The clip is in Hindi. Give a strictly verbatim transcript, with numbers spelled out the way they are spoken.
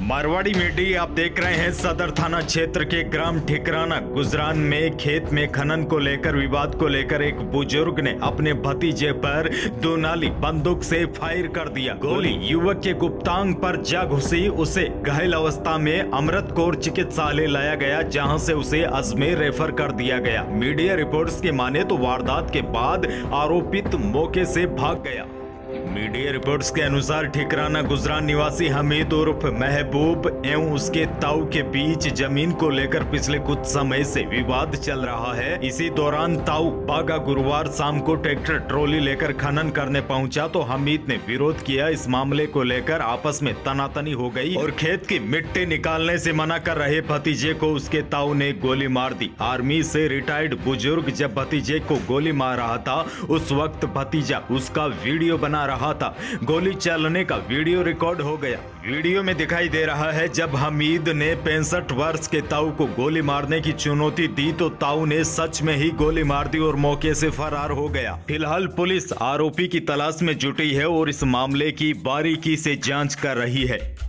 मारवाड़ी मीडिया आप देख रहे हैं। सदर थाना क्षेत्र के ग्राम ठिकराना गुजरान में खेत में खनन को लेकर विवाद को लेकर एक बुजुर्ग ने अपने भतीजे पर दुनाली बंदूक से फायर कर दिया। गोली युवक के गुप्तांग पर जा घुसी। उसे घायल अवस्था में अमृत कौर चिकित्सालय लाया गया, जहां से उसे अजमेर रेफर कर दिया गया। मीडिया रिपोर्ट्स की माने तो वारदात के बाद आरोपित मौके से भाग गया। मीडिया रिपोर्ट्स के अनुसार ठिकराना गुजरान निवासी हमीद उर्फ महबूब एवं उसके ताऊ के बीच जमीन को लेकर पिछले कुछ समय से विवाद चल रहा है। इसी दौरान ताऊ बागा गुरुवार शाम को ट्रैक्टर ट्रॉली लेकर खनन करने पहुंचा तो हमीद ने विरोध किया। इस मामले को लेकर आपस में तनातनी हो गई और खेत की मिट्टी निकालने से मना कर रहे भतीजे को उसके ताऊ ने गोली मार दी। आर्मी से रिटायर्ड बुजुर्ग जब भतीजे को गोली मार रहा था, उस वक्त भतीजा उसका वीडियो बना रहा था। गोली चलने का वीडियो रिकॉर्ड हो गया। वीडियो में दिखाई दे रहा है जब हमीद ने पैंसठ वर्ष के ताऊ को गोली मारने की चुनौती दी तो ताऊ ने सच में ही गोली मार दी और मौके से फरार हो गया। फिलहाल पुलिस आरोपी की तलाश में जुटी है और इस मामले की बारीकी से जांच कर रही है।